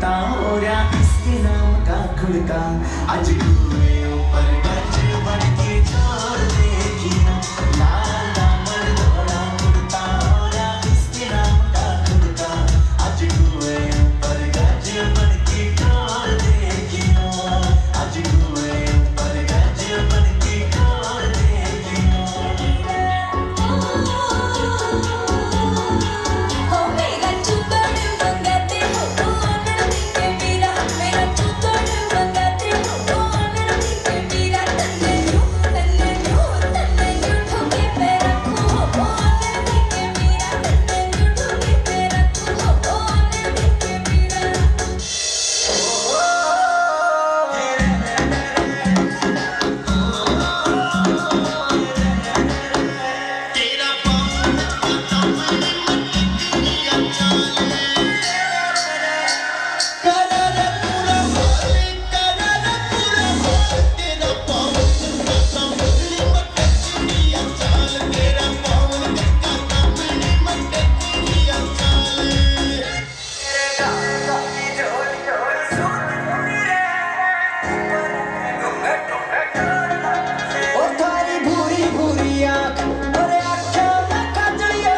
उड़ता हो रहा इसके नाम का खुड़का आज कुएं ऊपर गज बन के छोड़ देखियो लाल दामन घोड़ा उड़ता हो रहा इसके नाम का खुड़का आज कुएं ऊपर गज बन के छोड़ देखियो आज कुएं ऊपर गज बन के छोड़ देखियो हो मेरा चुकड़ मंगाते हो कौन के मेरा मेरा चुकड़ मंगाते हो कौन के मेरा तन्ने न्यू ठोके पे रखो हो कौन के मेरा तन्ने न्यू ठोके पे रखो हो कौन के मेरा तेरा पाँव पता मैंने मटकिया चाले करर पूरा तेरा पाँव पता मैंने मटकिया चाल तेरा पाँव पता मैंने मटकिया चाल तेरे गाना की जोड़ी जोड़ी सुन रे ओ थारी भूरी भूरी आँख और आँखों में काजलियो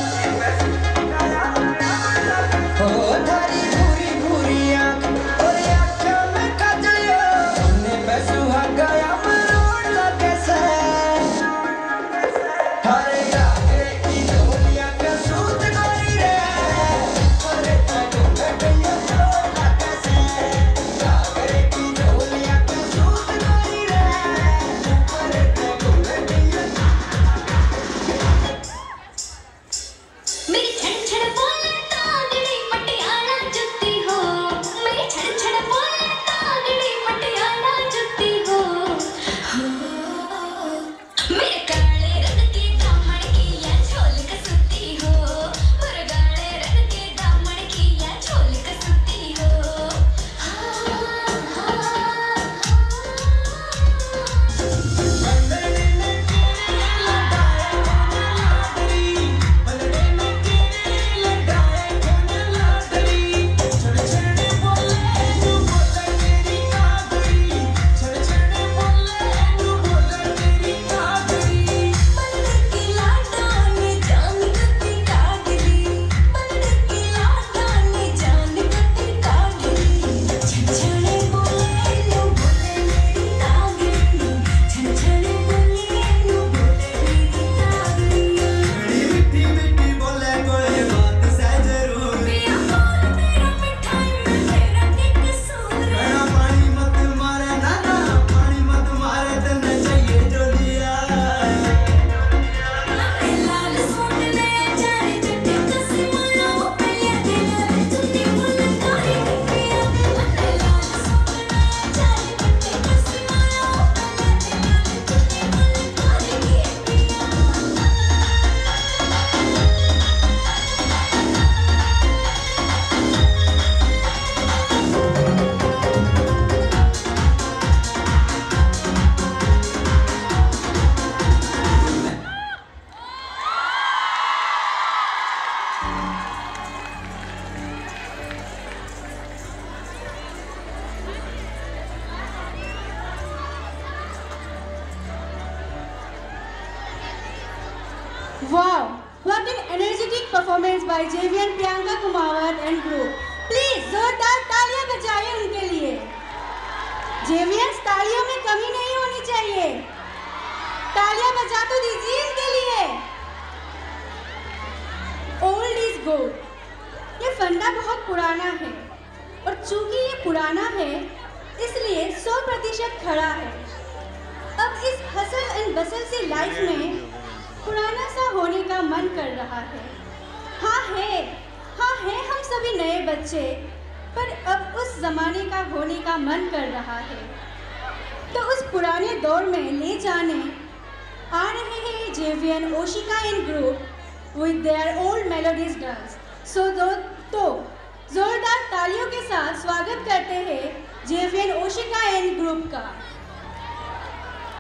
ओ थारी भूरी भूरी आँख और आँखों में काजलियो ने बेसुहा गया मरोड़ लगे से हरे गागे की ढोलिया के सूत गोरी रे अरे तू गया मरोड़ लगे से गागे की ढोलिया के सूत गोरी रे अरे तू गया मेरी छड़ छड़ बोले तागड़ी मटियाला जुत्ती हो मेरी छड़ छड़ बोले तागड़ी मटियाला जुत्ती हो मेरे काले रंग के दामन की या झोल कसुती हो मेरे काले रंग के दामन की या झोल कसुती हो बंदरे ने तेरे लगाए कोन लाडली बंदरे ने तेरे लगाए कोन लाडली छड़ छड़ बोले तू बोले तेरी कागड़ी छड़ छड़ बोले तू बोले तेरी कागड़ी बंदर की लाडा ने जान गति कागली बंदर की लाडा ने जान गति कागली छछड़े बोले नो बोले मेरी नागरी छछड़े बोले नो बोले मेरी नागरी मिठी मिठी बोले कोई बात से जरूर पिया बोल मेरा मिठाई में तेरा के कसूर मेरा पानी मत मारे नाना पानी मत मारे तन्ने चाहिए जो दिया लाल सूट ने जाने जट्टे कसी माया पलिया दिल चुन्नी फुल कारी पिया लाल सूट ने जाने जट्टे कसी माया पलिया दिल चुन्नी फुल कारी पिया Wow! What an energetic performance by JVN Priyanka Kumawat and group. Please जोरदार तालियां बजाएं उनके लिए. JVN तालियों में कमी नहीं होनी चाहिए. तालियां बजा तो दीजिए इनके लिए. Old is gold. ये फंडा बहुत पुराना है और चूंकि ये पुराना है इसलिए 100% खड़ा है. अब इस हसल एंड बसल से लाइफ में पुराना सा होने का मन कर रहा है. हाँ है हम सभी नए बच्चे, पर अब उस जमाने का होने का मन कर रहा है. तो उस पुराने दौर में ले जाने आ रहे हैं JVN ओशिका and group with their old melodies dance. So तो जोरदार तालियों के साथ स्वागत करते हैं JVN ओशिका एंड ग्रुप का.